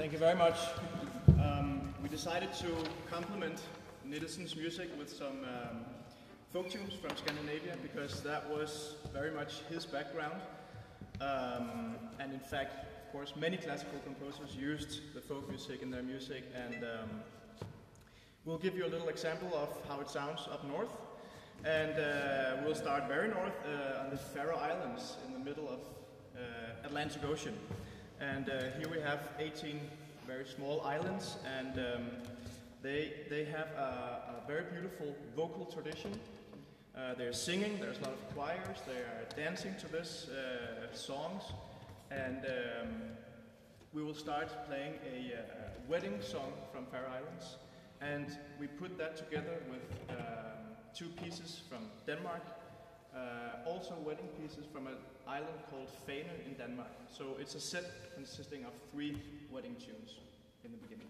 Thank you very much. We decided to complement Nielsen's music with some folk tunes from Scandinavia because that was very much his background. And in fact, of course, many classical composers used the folk music in their music, and we'll give you a little example of how it sounds up north. And we'll start very north on the Faroe Islands in the middle of Atlantic Ocean. And here we have 18 very small islands, and they have a very beautiful vocal tradition. They're singing, there's a lot of choirs, they are dancing to this songs, and we will start playing a wedding song from Faroe Islands, and we put that together with two pieces from Denmark, also wedding pieces from an island called Fane in Denmark. So it's a set consisting of 3 wedding tunes in the beginning.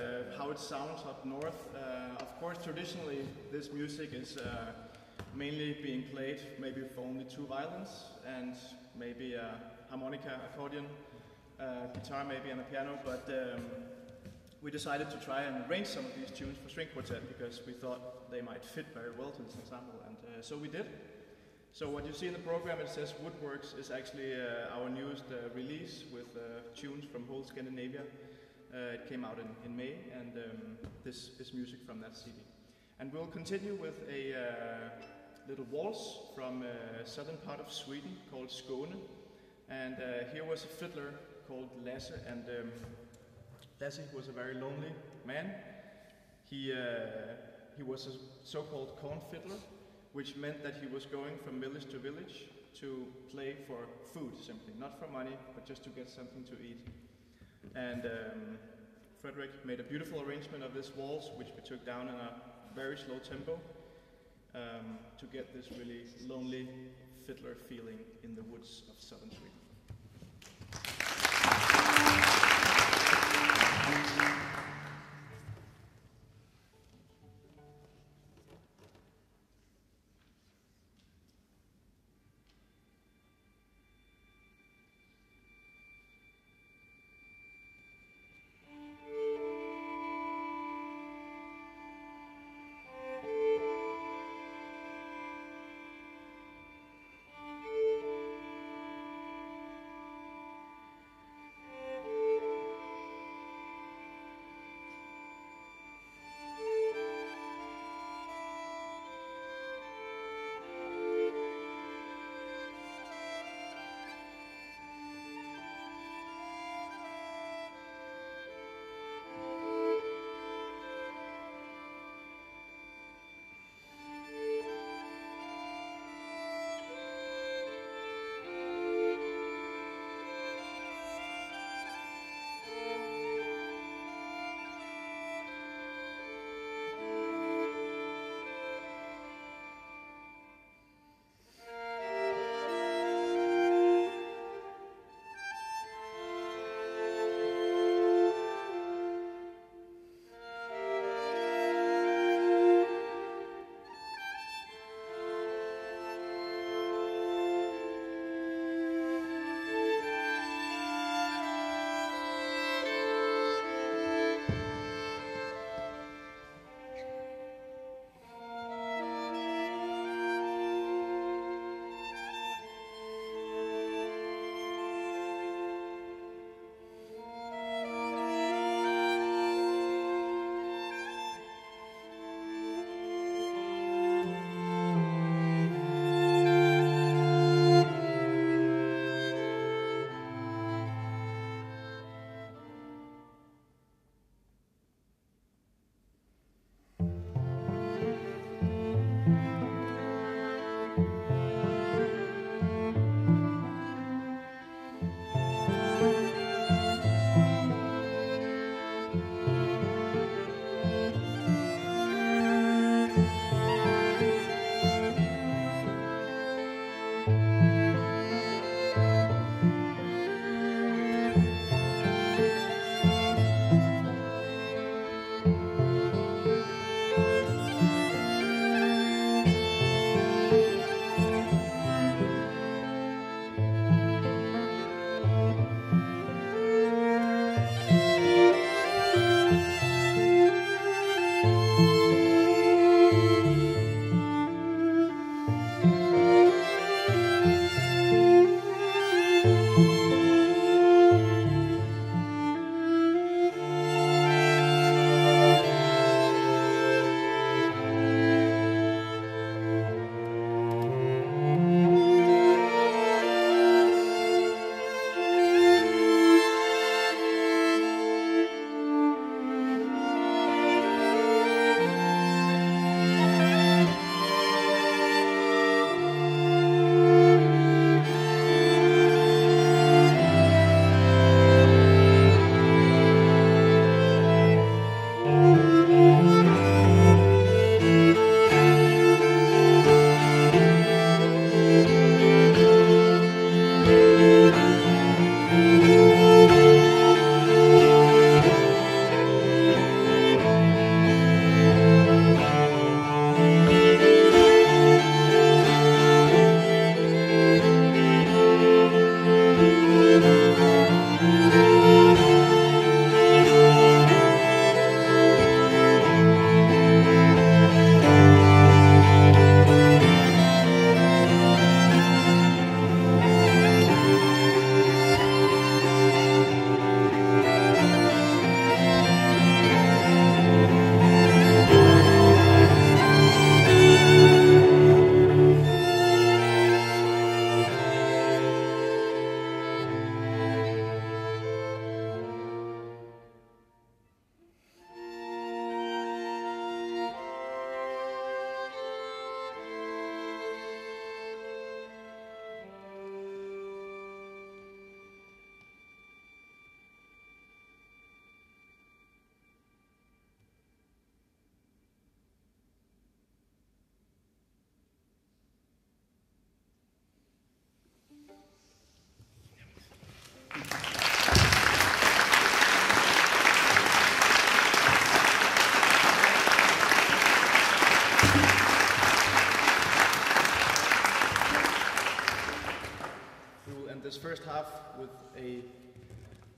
how it sounds up north. Of course, traditionally, this music is mainly being played maybe for only 2 violins and maybe a harmonica, accordion, guitar maybe, and a piano, but we decided to try and arrange some of these tunes for string quartet because we thought they might fit very well to this ensemble, and so we did. So what you see in the program, it says Woodworks, is actually our newest release with tunes from whole Scandinavia. It came out in May, and this is music from that CD. And we'll continue with a little waltz from southern part of Sweden called Skåne. And here was a fiddler called Lasse, and Lasse was a very lonely man. He was a so-called corn fiddler, which meant that he was going from village to village to play for food, simply. Not for money, but just to get something to eat. And Frederik made a beautiful arrangement of this waltz, which we took down in a very slow tempo to get this really lonely fiddler feeling in the woods of southern Sweden.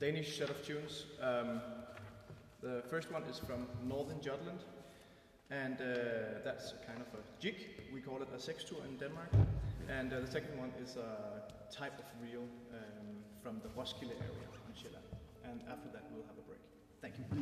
Danish set of tunes. The first one is from Northern Jutland, and that's a kind of a jig. We call it a sextur in Denmark. And the second one is a type of reel from the Roskilde area on Sjælland. And after that, we'll have a break. Thank you.